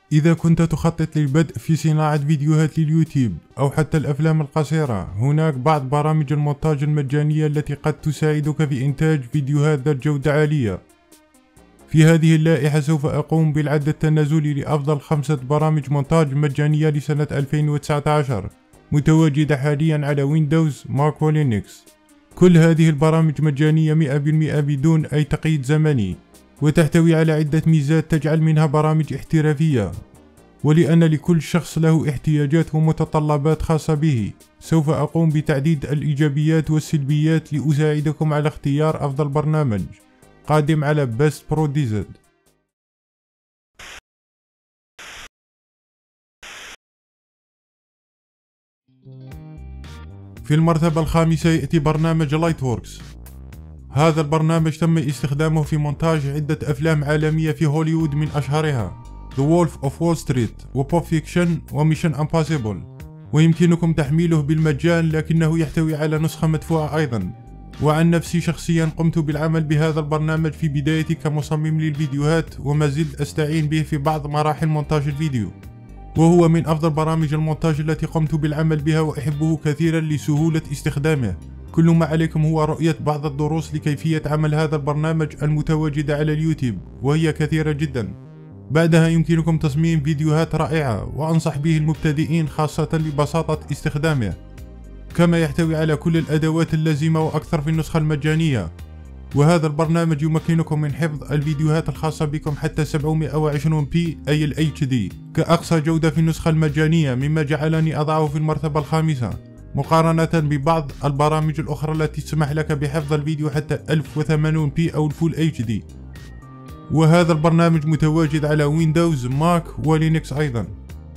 إذا كنت تخطط للبدء في صناعة فيديوهات لليوتيوب أو حتى الأفلام القصيرة، هناك بعض برامج المونتاج المجانية التي قد تساعدك في إنتاج فيديوهات ذات جودة عالية. في هذه اللائحة سوف أقوم بالعد التنازلي لأفضل 5 برامج مونتاج مجانية لسنة 2019 متواجدة حاليا على ويندوز، ماك ولينكس. كل هذه البرامج مجانية 100% بدون أي تقييد زمني، وتحتوي على عدة ميزات تجعل منها برامج احترافية. ولأن لكل شخص له احتياجات ومتطلبات خاصة به، سوف أقوم بتعديد الإيجابيات والسلبيات لأساعدكم على اختيار أفضل برنامج قادم على Best Produced. في المرتبة الخامسة يأتي برنامج لايتوركس. هذا البرنامج تم استخدامه في مونتاج عدة أفلام عالمية في هوليوود، من أشهرها The Wolf of Wall Street وبوب فيكشن وميشن امبوسيبل، ويمكنكم تحميله بالمجان، لكنه يحتوي على نسخة مدفوعة أيضا. وعن نفسي شخصيا قمت بالعمل بهذا البرنامج في بدايتي كمصمم للفيديوهات، وما زلت أستعين به في بعض مراحل مونتاج الفيديو، وهو من أفضل برامج المونتاج التي قمت بالعمل بها وأحبه كثيرا لسهولة استخدامه. كل ما عليكم هو رؤية بعض الدروس لكيفية عمل هذا البرنامج المتواجدة على اليوتيوب، وهي كثيرة جدا. بعدها يمكنكم تصميم فيديوهات رائعة، وأنصح به المبتدئين خاصة لبساطة استخدامه، كما يحتوي على كل الأدوات اللازمة وأكثر في النسخة المجانية. وهذا البرنامج يمكنكم من حفظ الفيديوهات الخاصة بكم حتى 720p أي ال HD كأقصى جودة في النسخة المجانية، مما جعلني أضعه في المرتبة الخامسة مقارنة ببعض البرامج الأخرى التي تسمح لك بحفظ الفيديو حتى 1080p أو الفول HD. وهذا البرنامج متواجد على ويندوز، ماك ولينكس أيضا.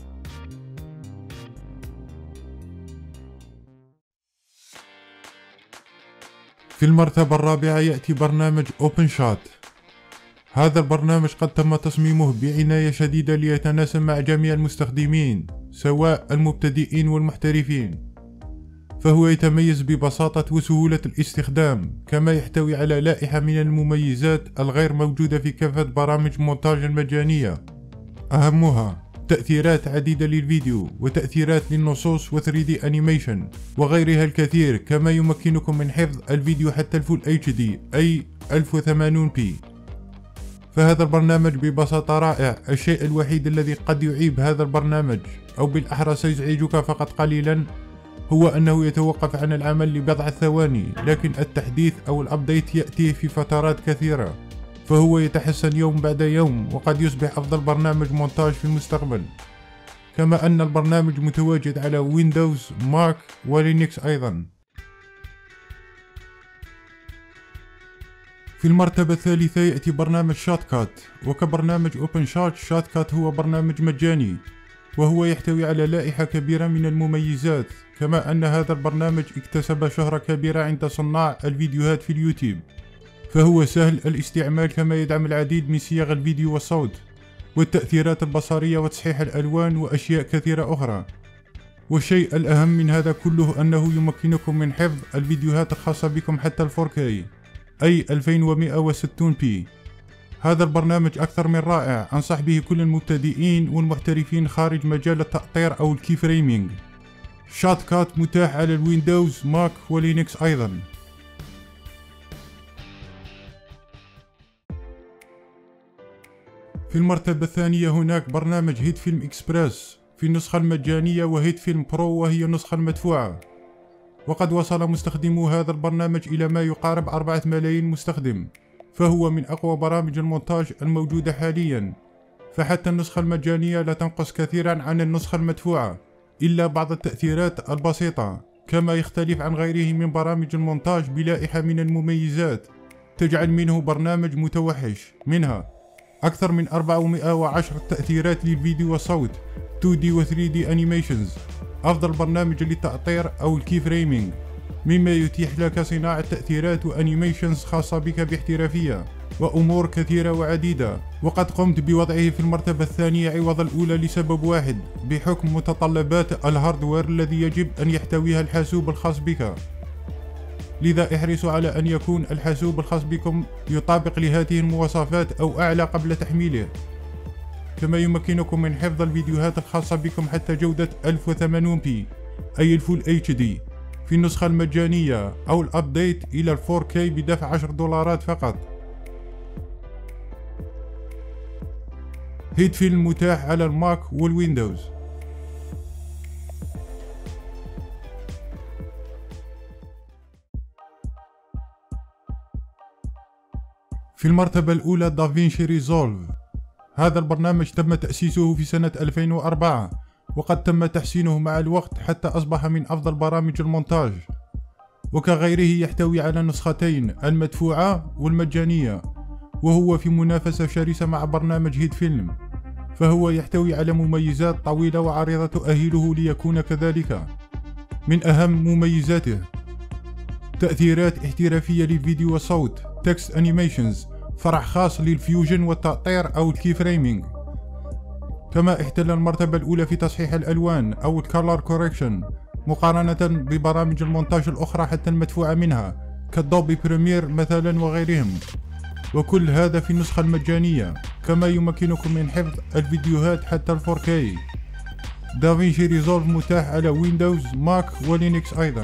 في المرتبة الرابعة يأتي برنامج OpenShot. هذا البرنامج قد تم تصميمه بعناية شديدة ليتناسب مع جميع المستخدمين سواء المبتدئين والمحترفين، فهو يتميز ببساطة وسهولة الاستخدام، كما يحتوي على لائحة من المميزات الغير موجودة في كافة برامج مونتاج المجانية، أهمها تأثيرات عديدة للفيديو وتأثيرات للنصوص و3D أنيميشن وغيرها الكثير، كما يمكنكم من حفظ الفيديو حتى الفول HD أي 1080p. فهذا البرنامج ببساطة رائع. الشيء الوحيد الذي قد يعيب هذا البرنامج أو بالأحرى سيزعجك فقط قليلا هو أنه يتوقف عن العمل لبضع ثواني، لكن التحديث أو الأبديت يأتي في فترات كثيرة، فهو يتحسن يوم بعد يوم وقد يصبح أفضل برنامج مونتاج في المستقبل. كما أن البرنامج متواجد على ويندوز، ماك ولينكس أيضا. في المرتبة الثالثة يأتي برنامج شاتكات. وكبرنامج OpenShot، شاتكات هو برنامج مجاني، وهو يحتوي على لائحة كبيرة من المميزات، كما أن هذا البرنامج اكتسب شهرة كبيرة عند صناع الفيديوهات في اليوتيوب، فهو سهل الاستعمال، كما يدعم العديد من صيغ الفيديو والصوت والتأثيرات البصرية وتصحيح الألوان وأشياء كثيرة أخرى. والشيء الأهم من هذا كله أنه يمكنكم من حفظ الفيديوهات الخاصة بكم حتى 4K أي 2160p. هذا البرنامج أكثر من رائع، أنصح به كل المبتدئين والمحترفين خارج مجال التأطير أو الكي فريمينج. شاتكات متاح على الويندوز، ماك ولينكس أيضا. في المرتبة الثانية هناك برنامج هيت فيلم إكسبرس في النسخة المجانية، وهيت فيلم برو وهي النسخة المدفوعة. وقد وصل مستخدمو هذا البرنامج إلى ما يقارب 4 ملايين مستخدم، فهو من أقوى برامج المونتاج الموجودة حاليا. فحتى النسخة المجانية لا تنقص كثيرا عن النسخة المدفوعة إلا بعض التأثيرات البسيطة، كما يختلف عن غيره من برامج المونتاج بلائحة من المميزات تجعل منه برنامج متوحش، منها أكثر من 410 تأثيرات للفيديو والصوت، 2D و 3D أنيميشنز، أفضل برنامج للتأطير أو الكي فريمينج، مما يتيح لك صناعة تأثيرات وأنيميشنز خاصة بك باحترافية، وأمور كثيرة وعديدة. وقد قمت بوضعه في المرتبة الثانية عوض الأولى لسبب واحد، بحكم متطلبات الهاردوير الذي يجب أن يحتويها الحاسوب الخاص بك. لذا احرصوا على أن يكون الحاسوب الخاص بكم يطابق لهذه المواصفات أو أعلى قبل تحميله. كما يمكنكم من حفظ الفيديوهات الخاصة بكم حتى جودة 1080p أي الفول HD في النسخة المجانية أو الأبديت إلى 4K بدفع $10 فقط. هيد فيلم متاح على الماك والويندوز. في المرتبة الأولى دافينشي ريزولف. هذا البرنامج تم تأسيسه في سنة 2004 وقد تم تحسينه مع الوقت حتى أصبح من أفضل برامج المونتاج، وكغيره يحتوي على نسختين المدفوعة والمجانية، وهو في منافسة شرسة مع برنامج هيد فيلم، فهو يحتوي على مميزات طويلة وعريضة تؤهله ليكون كذلك. من أهم مميزاته تأثيرات احترافية للفيديو والصوت، تكست أنيميشنز، فرع خاص للفيوجن والتأطير أو الكي فريمينج، كما احتل المرتبة الأولى في تصحيح الألوان أو الكالر كوريكشن مقارنة ببرامج المونتاج الأخرى حتى المدفوعة منها كالدوبي بريمير مثلا وغيرهم، وكل هذا في النسخة المجانية، كما يمكنكم من حفظ الفيديوهات حتى 4K. دافينشي ريزولف متاح على ويندوز، ماك ولينكس أيضا.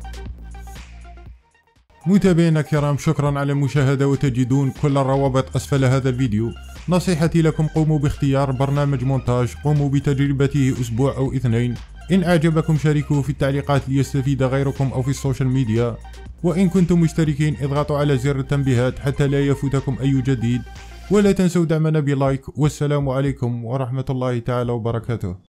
متابعينا الكرام، شكرا على المشاهدة، وتجدون كل الروابط أسفل هذا الفيديو. نصيحتي لكم: قوموا باختيار برنامج مونتاج، قوموا بتجربته أسبوع أو 2. إن أعجبكم شاركوه في التعليقات ليستفيد غيركم أو في السوشيال ميديا، وإن كنتم مشتركين اضغطوا على زر التنبيهات حتى لا يفوتكم أي جديد، ولا تنسوا دعمنا بلايك. والسلام عليكم ورحمة الله تعالى وبركاته.